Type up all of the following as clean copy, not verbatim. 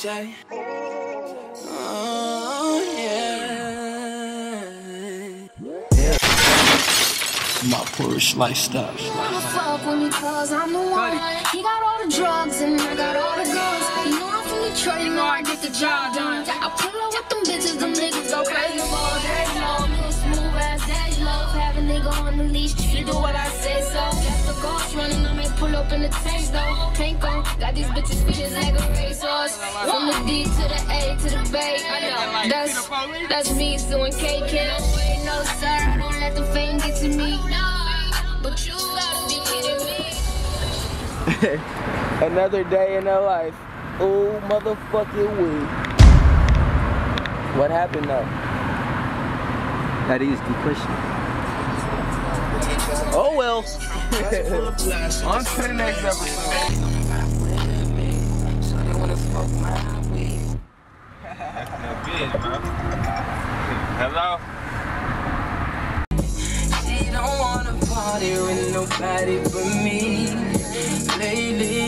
Jay. Oh, yeah. My poorish lifestyle. Fuck with me cause I'm the one. He got all the drugs and I got all the guns. You know I'm from Detroit, you know I get the job done. I pull up with them bitches, them niggas go crazy all day long. Little smooth ass daddy love, have a nigga on the leash. You do what I say so. Got the cars running, I may pull up in the tanks though. Tank on, got these bitches feet like a racehorse. From the D to the A to the Bay. I know that's me doing cake. Can't wait, no sir. I don't let the fame get to me. But you gotta be kidding me. Another day in their life. Oh, motherfucking week. What happened though? That is the question. Oh well. On to the next episode. So they wanna smoke my weed. That's no good, bro. Hello? She don't wanna party with nobody but me. Lately,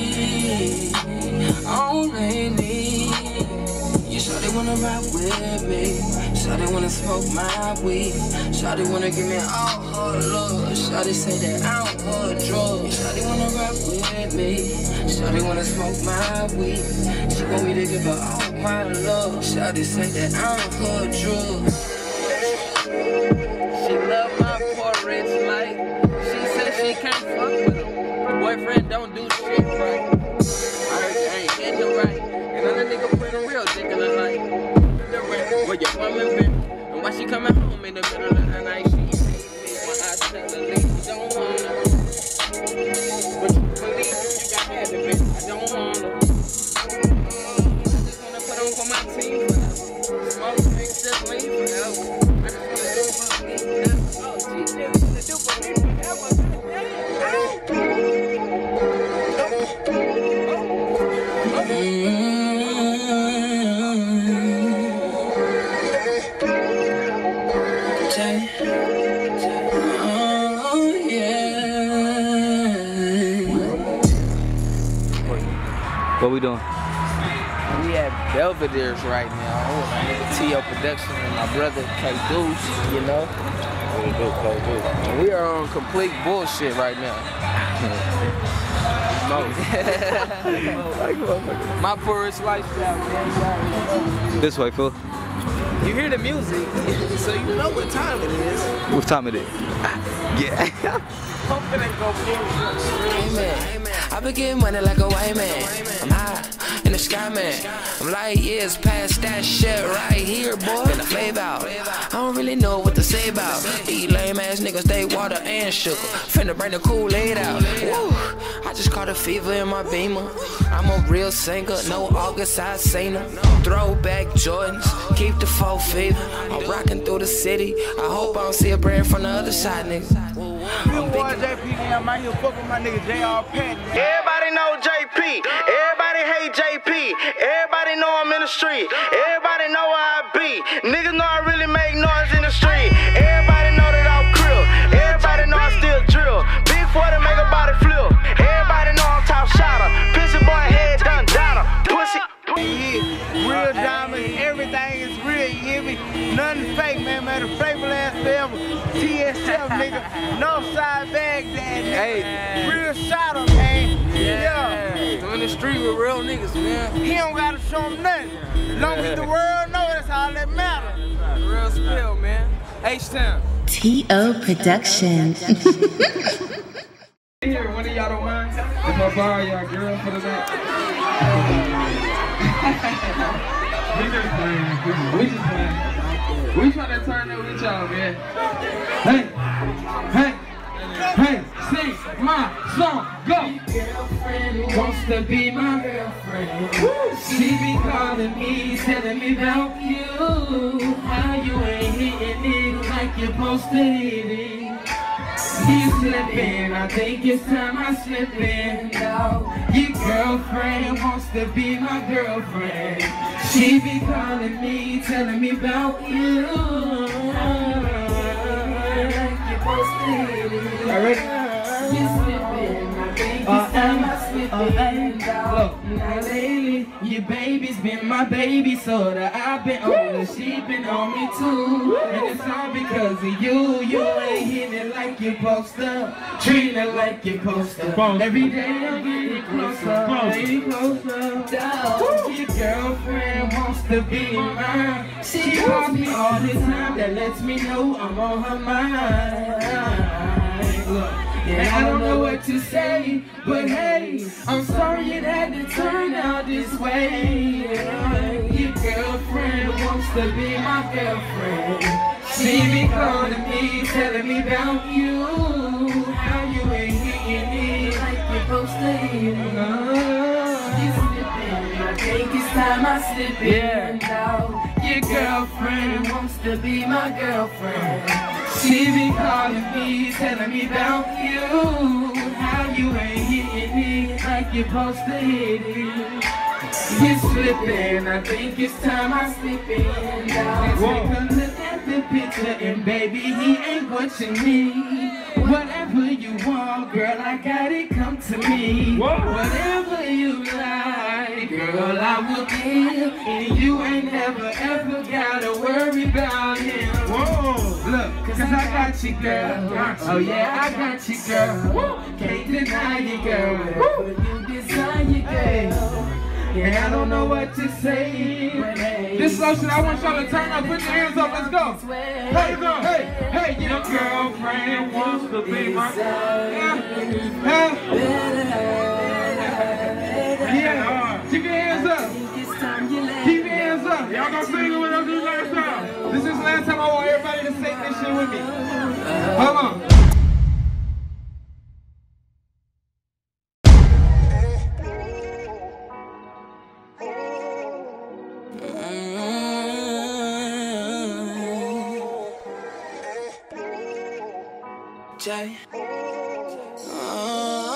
oh lately. You sure they wanna ride with me? Sure they wanna smoke my weed? Sure they wanna give me all her love? Sure they say that I don't hold drugs? Sure they wanna ride with me? Sure they wanna smoke my weed? She want me to give her all my love? Sure they say that I don't hold drugs? She love my poor rich life. She said she can't fuck with him. Her boyfriend don't do shit right. I heard you ain't getting it right. And then the nigga put a real dick in the night. Where your woman been? And why she coming home in the middle of the night? She hates me when I tell her leave. She don't wanna. But you believe you got had to bitch. I don't wanna. I just wanna put on for my team forever. Smoke things just leave forever. I just wanna do for me forever. Oh, she just wanna do for me forever. What we doing? We at Belvedere's right now. My nigga T.O. Production and my brother K Deuce, you know. And we are on complete bullshit right now. My poorest lifestyle, man. This way, fool. You hear the music, so you know what time it is. What time it is? Yeah. Amen. I been getting money like a white man. I'm high in the sky, man. I'm like years past that shit right here, boy. Finna flave out. I don't really know what to say about these lame ass niggas. They water and sugar. Finna bring the Kool-Aid out. Woo. I just caught a fever in my Beamer. I'm a real singer, no August Alsina. Throwback Jordans, keep the faux fever. I'm rocking through the city. I hope I don't see a brand from the other side, nigga. Billboard JP, I'm out here fucking with my nigga JR Patton. Everybody know JP. Everybody hate JP. Everybody know I'm in the street. Everybody know where I be. Niggas know I really make noise in the street. Everybody know that I'm krill. Everybody know I still drill. Big 40 make a body flip. Everybody know I'm top shotter. Pissy boy head done donna. Pussy. Real diamond, everything is real, you hear me? Nothing fake, man, the flavor last forever. TSF, nigga, Northside Baghdad, nigga. Hey. Real shotter, man. Yeah. I'm in the street with real niggas, man. He don't gotta show him nothing. As long as the world know, that's all that matters. Real spill, man. H-Town. T.O. Production. Here, one of y'all don't mind? If I borrow y'all girl for the night? We just playing. We trying to turn it with y'all, man. Hey, sing my song, go! Girlfriend wants to be my girlfriend. She be calling me, telling me about you. How you ain't hitting it like you're supposed to hit it. You slipping, I think it's time I slip in. Now, your girlfriend wants to be my girlfriend. She be calling me, telling me about you. Like you're supposed to hit it. All right. You slipping, I think it's time I slip slipping down. Now lately, your baby's been my baby, so that I've been on her. She been on me too, and it's all because of you. You ain't hitting it like you're supposed to, treating it like you're supposed to. Every day I'm getting closer, getting closer. Down. Your girlfriend wants to be mine. She calls me all the time, that lets me know I'm on her mind. Look, and I don't know what to say, but hey, I'm sorry it had to turn out this way. Your girlfriend wants to be my girlfriend. She be calling me, telling me about you, how you ain't hitting me like you're supposed to hit me. You slipping, I think it's time I slip in out. Your girlfriend wants to be my girlfriend. She be calling me, telling me about you, how you ain't hitting me like you're supposed to hit it. You're slipping, I think it's time I slip in now. Take a look at the picture and baby, he ain't what you need. Whatever you want, girl, I got it, come to me. Whatever you like, girl, I will give. And you ain't never ever gotta worry about him. Look, cause I got you, girl. Oh yeah, I got you, girl. Can't deny you, girl. Whatever you desire, girl. And I don't know what to say. This slow shit, I want y'all to turn up, put your hands up, let's go. Hey, hey, your girlfriend wants to be my Yeah, keep your hands up. Keep your hands up. Y'all gonna sing it with us this last time. This is the last time I want everybody to sing this shit with me. Hold on. Jay.